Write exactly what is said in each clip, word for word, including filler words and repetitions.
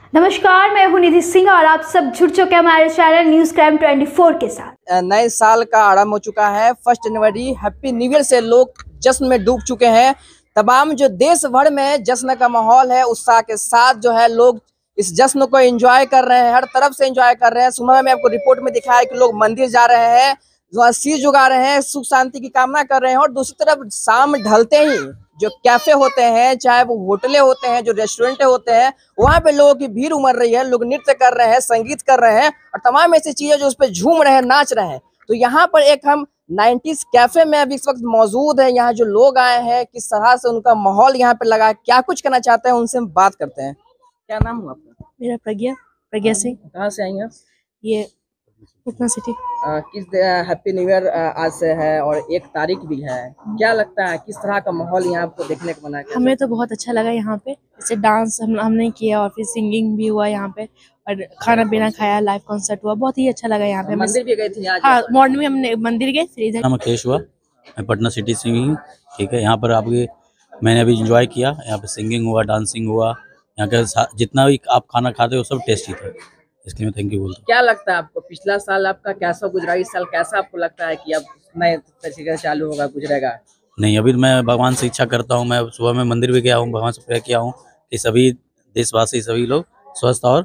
नमस्कार, मैं हूं निधि सिंह और आप सब जुड़ चुके हैं हमारे चैनल न्यूज क्राइम चौबीस के साथ। नए साल का आरंभ हो चुका है। फर्स्ट जनवरी हैप्पी न्यू ईयर से लोग जश्न में डूब चुके हैं। तमाम जो देश भर में जश्न का माहौल है, उत्साह के साथ जो है लोग इस जश्न को एंजॉय कर रहे हैं, हर तरफ से एंजॉय कर रहे हैं। सुबह में आपको रिपोर्ट में दिखाया कि लोग मंदिर जा रहे हैं, जो शीश झुका रहे हैं, सुख शांति की कामना कर रहे हैं। और दूसरी तरफ शाम ढलते ही जो कैफे होते हैं, चाहे वो होटलें होते हैं, जो रेस्टोरेंट होते हैं, वहाँ पे लोगों की भीड़ उमड़ रही है। लोग नृत्य कर रहे हैं, संगीत कर रहे हैं और तमाम ऐसी चीजें जो उस पर झूम रहे हैं, नाच रहे हैं। तो यहाँ पर एक हम नाइंटीज़ कैफे में अभी इस वक्त मौजूद है। यहाँ जो लोग आए हैं, किस तरह से उनका माहौल यहाँ पे लगा, क्या कुछ करना चाहते हैं, उनसे हम बात करते हैं। क्या नाम हुआ आपका? मेरा प्रज्ञा प्रज्ञा सिंह। कहाँ से आई हैं? ये पटना सिटी। आ, किस हैप्पी न्यू ईयर आज से है और एक तारीख भी है। क्या लगता है किस तरह का माहौल यहाँ आपको देखने को बना? हमें तो बहुत अच्छा लगा यहाँ पे। जैसे डांस हम हमने किया और फिर सिंगिंग भी हुआ यहाँ पे और खाना पीना खाया, लाइव कॉन्सर्ट हुआ, बहुत ही अच्छा लगा यहाँ पे। मंदिर भी गए थे आज? हाँ, मॉर्निंग में हमने मंदिर गए, फिर इधर। नाम अखिलेश हुआ, मैं पटना सिटी से ही। ठीक है, यहाँ पर आपके मैंने अभी एंजॉय किया। यहाँ पे सिंगिंग हुआ, डांसिंग हुआ। यहाँ का जितना भी आप खाना खाते हो सब टेस्टी था, इसलिए मैं थैंक यू बोलता हूँ। क्या लगता है आपको पिछला साल आपका कैसा गुजरा, इस साल कैसा आपको लगता है कि अब नए तरीके से चालू होगा, गुजरेगा? नहीं, अभी मैं भगवान से इच्छा करता हूँ। मैं सुबह में मंदिर भी गया हूँ, भगवान से प्रे किया हूँ कि सभी देशवासी, सभी लोग स्वस्थ और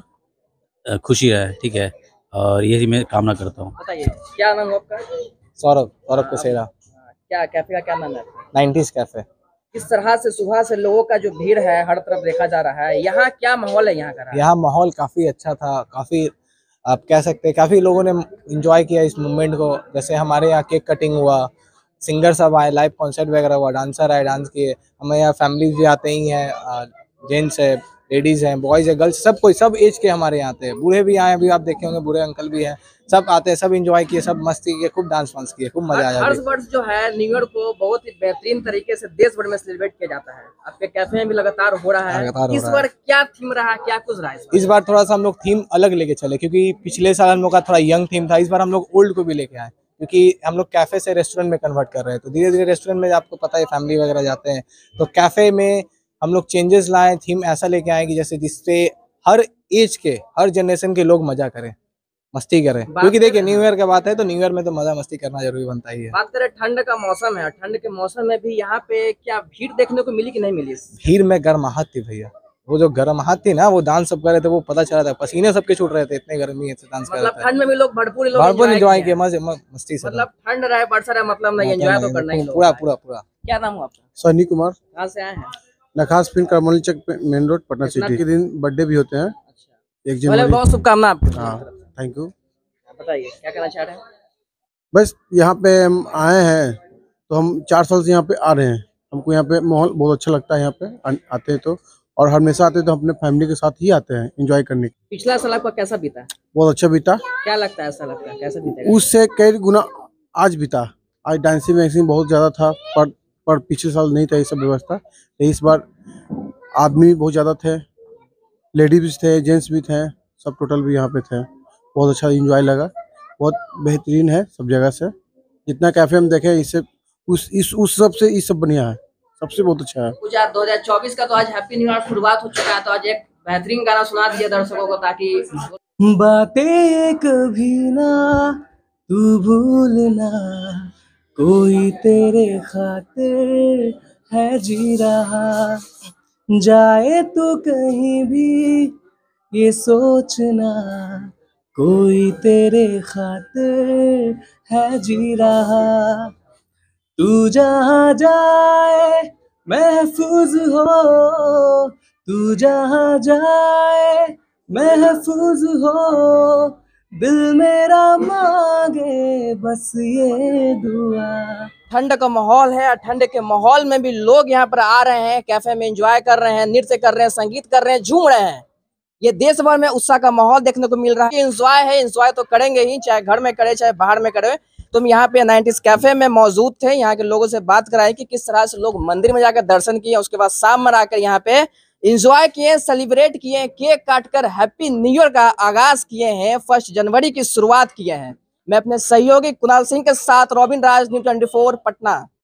खुशी रहे। ठीक है, और यही मैं कामना करता हूँ। बताइए क्या नाम है आपका? सौरभ सौरभ कसेरा। क्या कैफे का क्या नाम है? Nineties cafe. किस तरह से सुबह से लोगों का जो भीड़ है हर तरफ देखा जा रहा है, यहाँ क्या माहौल है यहाँ का? यहाँ माहौल काफ़ी अच्छा था, काफ़ी आप कह सकते हैं काफ़ी लोगों ने एंजॉय किया इस मूवमेंट को। जैसे हमारे यहाँ केक कटिंग हुआ, सिंगर सब आए, लाइव कॉन्सर्ट वगैरह हुआ, डांसर आए, डांस किए। हमारे यहाँ फैमिलीज भी आते ही हैं, जेंट्स है, लेडीज़ हैं, बॉयज़ है, गर्ल्स, सब कोई, सब एज के हमारे यहाँ आते हैं। बूढ़े भी आए, अभी आप देखे होंगे बूढ़े अंकल भी हैं, सब आते हैं, सब एंजॉय किए, सब मस्ती किए, खूब डांस वांस किए, खूब मजा आया। हर वर्ष जो है न्यू ईयर को बहुत ही बेहतरीन तरीके से देश भर में सेलिब्रेट किया जाता है। आपके कैफे में भी लगातार हो रहा है। इस बार क्या थीम रहा, क्या कुछ रहा है? इस बार थोड़ा सा हम लोग थीम अलग लेके चले, क्योंकि पिछले साल हम लोग का थोड़ा यंग थीम था। इस बार हम लोग ओल्ड को भी लेके आए, क्योंकि हम लोग कैफे से रेस्टोरेंट में कन्वर्ट कर रहे हैं। तो धीरे धीरे रेस्टोरेंट में आपको पता है फैमिली वगैरह जाते हैं, तो कैफे में हम लोग चेंजेस लाए, थीम ऐसा लेके आए कि जैसे जिससे हर एज के, हर जनरेशन के लोग मजा करें, मस्ती करें। क्योंकि देखिए न्यू ईयर का बात है, तो न्यू ईयर में तो मजा मस्ती करना जरूरी बनता ही है। बात करें ठंड का मौसम है, ठंड के मौसम में भी यहाँ पे क्या भीड़ देखने को मिली कि नहीं मिली? भीड़ में गर्माहट थी भैया, वो जो गर्माहट थी ना, वो डांस सब कर रहे थे, वो पता चला था, पसीने सबके छूट रहे थे, इतने गर्मी से डांस कर रहे थे। मतलब ठंड में भी लोग भरपूर भरपूर एंजॉय किया, मजे मस्ती से। मतलब ठंड रहे बरसा रहे, मतलब नहीं, एंजॉय तो करना ही पूरा पूरा पूरा। क्या नाम हुआ आपका? सनी कुमार। कहाँ से आए हैं? Nakhas film Karmali Chak main road, Patna city के दिन बर्थडे भी होते हैं। एक जनवरी। बहुत शुभकामना आपको। हाँ, थैंक यू। बताइए क्या कहना चाह रहे हैं? बस यहाँ पे हम आए हैं, तो हम चार साल से यहाँ पे आ रहे हैं। हमको यहाँ पे माहौल बहुत अच्छा लगता है। यहाँ पे आते हैं तो, और हमेशा आते हैं तो अपने फैमिली के साथ ही आते हैं एंजॉय करने। पिछला साल आपका कैसा बीता? बहुत अच्छा बीता। क्या लगता है, ऐसा लगता है कैसा बीता? उससे कई गुना आज बीता। आज डांसिंग वैंसिंग बहुत ज्यादा था, पर पर पिछले साल नहीं था ये सब व्यवस्था। इस बार आदमी भी बहुत ज्यादा थे, लेडीज भी थे, जेंट्स भी थे, सब टोटल भी यहाँ पे थे। बहुत अच्छा एंजॉय लगा, बहुत बेहतरीन है सब जगह से। जितना कैफे हम देखे, इससे उस इस उस सब से इस सब बढ़िया है, सबसे बहुत अच्छा है। कुछ दो हजार चौबीस का तो आज हैप्पी न्यू ईयर शुरुआत हो चुका है, तो आज एक बेहतरीन गाना सुना दीजिए दर्शकों को, ताकि बातें कभी ना तू भूलना, कोई तेरे खातिर है जी रहा, जाए तो कहीं भी ये सोचना, कोई तेरे खातिर है जी रहा, तू जहाँ जाए महफूज हो, तू जहाँ जाए महफूज हो, दिल मेरा मांगे बस ये दुआ। ठंड का माहौल है, ठंड के माहौल में भी लोग यहाँ पर आ रहे हैं, कैफे में एंजॉय कर रहे हैं, नृत्य कर रहे हैं, संगीत कर रहे हैं, झूम रहे हैं। ये देश भर में उत्साह का माहौल देखने को मिल रहा है। एंजॉय है, एंजॉय तो करेंगे ही, चाहे घर में करे चाहे बाहर में करे। तुम यहाँ पे नाइंटीज़ कैफे में मौजूद थे, यहाँ के लोगों से बात कराई कि किस तरह से लोग मंदिर में जाकर दर्शन किए, उसके बाद शाम में आकर यहाँ पे एंजॉय किए, सेलिब्रेट किए, केक काटकर हैप्पी न्यू ईयर का आगाज किए हैं, फर्स्ट जनवरी की शुरुआत किए हैं। मैं अपने सहयोगी कुणाल सिंह के साथ रॉबिन राज, न्यूज़ चौबीस पटना।